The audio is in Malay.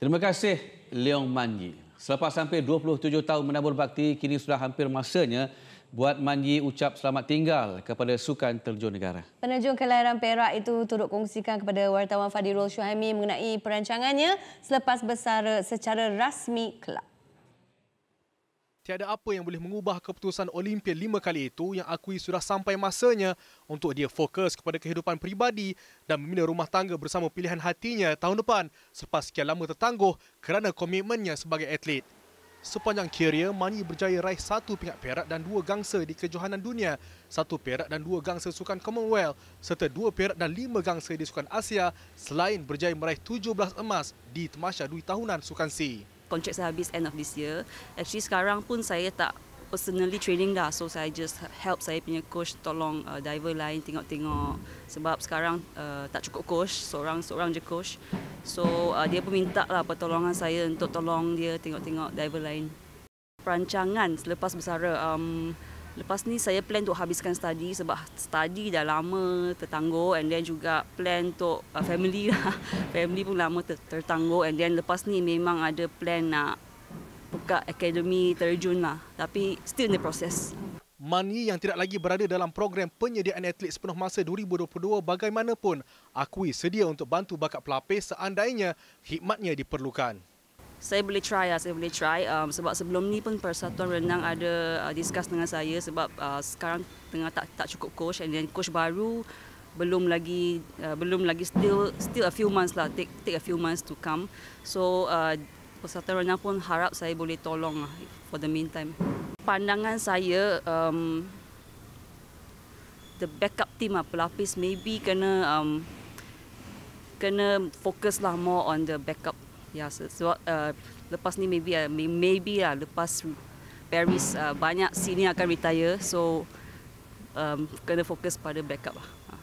Terima kasih Leong Mun Yee. Selepas hampir 27 tahun menabur bakti, kini sudah hampir masanya buat Mun Yee ucap selamat tinggal kepada sukan terjun negara. Penerjun kelahiran Perak itu turut kongsikan kepada wartawan Fadhirul Syuhaimi mengenai perancangannya selepas bersara secara rasmi kelab. Tiada apa yang boleh mengubah keputusan Olimpiad 5 kali itu yang akui sudah sampai masanya untuk dia fokus kepada kehidupan peribadi dan membina rumah tangga bersama pilihan hatinya tahun depan selepas sekian lama tertangguh kerana komitmennya sebagai atlet. Sepanjang karier, Mun Yee berjaya raih 1 pingat perak dan 2 gangsa di kejohanan dunia, 1 perak dan 2 gangsa sukan Commonwealth serta 2 perak dan 5 gangsa di sukan Asia selain berjaya meraih 17 emas di Tamasya Dui Tahunan Sukan SEA. Kontrak saya habis end of this year. Actually sekarang pun saya tak personally training dah. So saya just help saya punya coach tolong diver lain tengok-tengok. Sebab sekarang tak cukup coach, seorang je coach. So dia pun minta lah pertolongan saya untuk tolong dia tengok-tengok diver lain. Perancangan selepas bersara. Lepas ni saya plan untuk habiskan study sebab study dah lama tertangguh and then juga plan untuk family lah. Family pun lama tertangguh and then lepas ni memang ada plan nak buka akademi terjun lah. Tapi still in the process. Mun Yee yang tidak lagi berada dalam program penyediaan atlet sepenuh masa 2022 bagaimanapun akui sedia untuk bantu bakat pelapis seandainya khidmatnya diperlukan. Saya boleh try sebab sebelum ni pun Persatuan Renang ada discuss dengan saya sebab sekarang tengah tak cukup coach and then coach baru belum lagi still a few months lah, take a few months to come. So Persatuan Renang pun harap saya boleh tolong lah for the meantime. Pandangan saya the backup team lah, pelapis maybe kena fokus lah more on the backup. Ya, sebab lepas ni maybe lah lepas Paris banyak senior akan retire, so kena fokus pada backup lah.